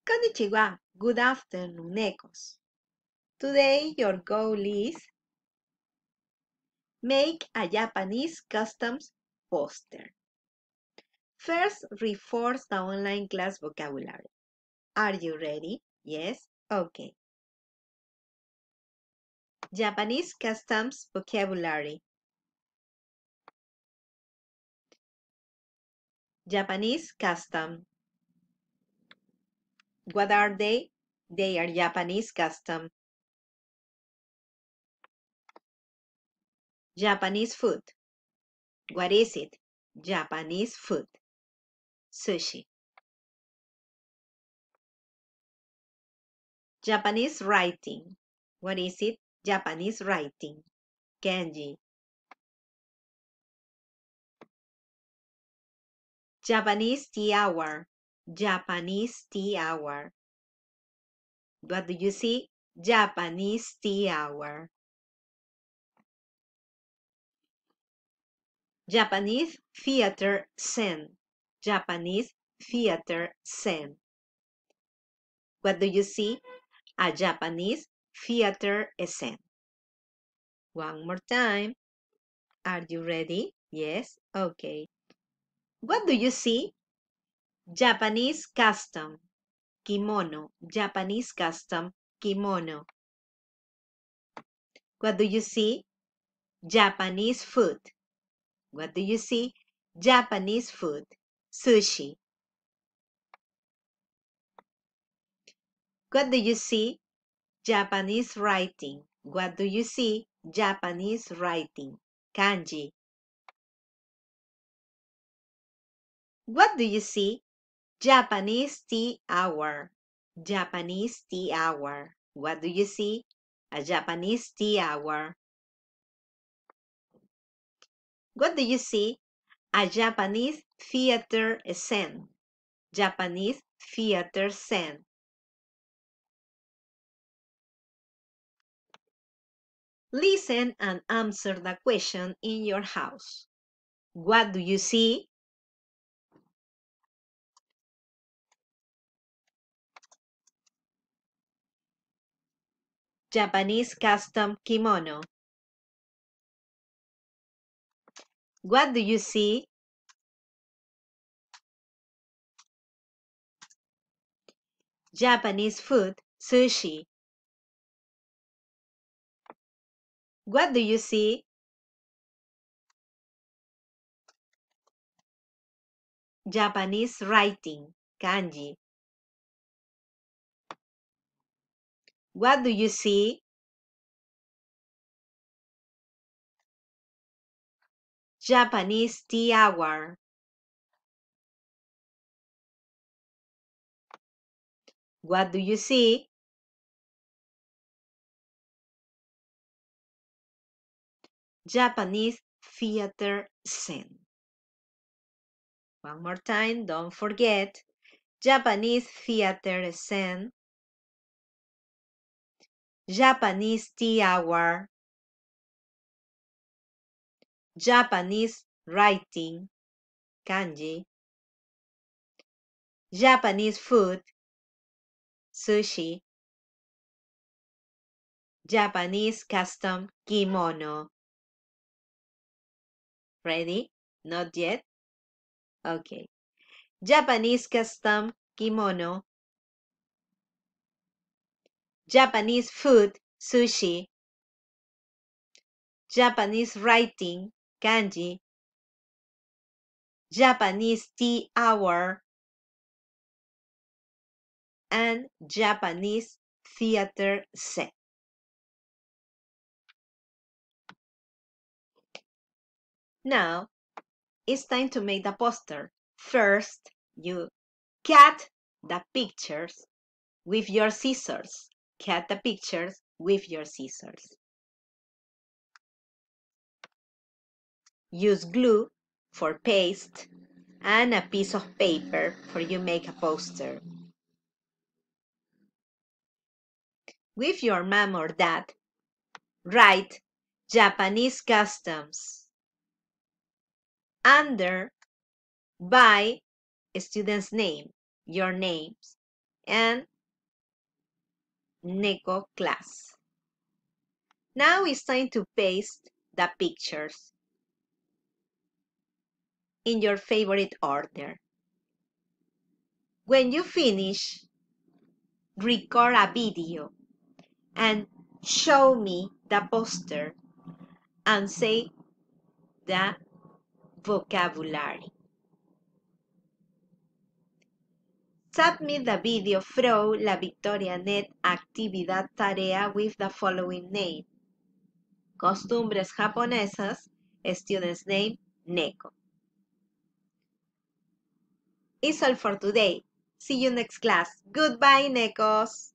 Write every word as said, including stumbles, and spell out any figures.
Konnichiwa, good afternoon, Ecos. Today your goal is make a Japanese customs poster. First, reinforce the online class vocabulary. Are you ready? Yes? Okay. Japanese customs vocabulary. Japanese custom. What are they? They are Japanese custom. Japanese food. What is it? Japanese food. Sushi. Japanese writing. What is it? Japanese writing. Kanji. Japanese tea hour. Japanese tea hour. What do you see? Japanese tea hour. Japanese theater scene. Japanese theater scene. What do you see? A Japanese theater scene. One more time. Are you ready? Yes? Okay. What do you see? Japanese custom. Kimono. Japanese custom. Kimono. What do you see? Japanese food. What do you see? Japanese food. Sushi. What do you see? Japanese writing. What do you see? Japanese writing. Kanji. What do you see? Japanese tea hour. Japanese tea hour. What do you see? A Japanese tea hour. What do you see? A Japanese theater scene. Japanese theater scene. Listen and answer the question in your house. What do you see? Japanese custom kimono. What do you see? Japanese food, sushi. What do you see? Japanese writing, kanji. What do you see? Japanese tea hour. What do you see? Japanese theater scene. One more time, don't forget. Japanese theater scene. Japanese tea hour. Japanese writing, kanji. Japanese food, sushi. Japanese custom kimono. Ready? Not yet? Okay. Japanese custom kimono. Japanese food, sushi. Japanese writing, kanji. Japanese tea hour. And Japanese theater set. Now, it's time to make the poster. First, you cut the pictures with your scissors. Cut the pictures with your scissors. Use glue for paste and a piece of paper for you make a poster. With your mom or dad, write Japanese customs under by a student's name, your names. and Neko class. Now it's time to paste the pictures in your favorite order. When you finish, record a video and show me the poster and say the vocabulary. Submit the video through La Victoria Net Actividad Tarea with the following name: Costumbres Japonesas, student's name, Neko. It's all for today. See you next class. Goodbye, Nekos.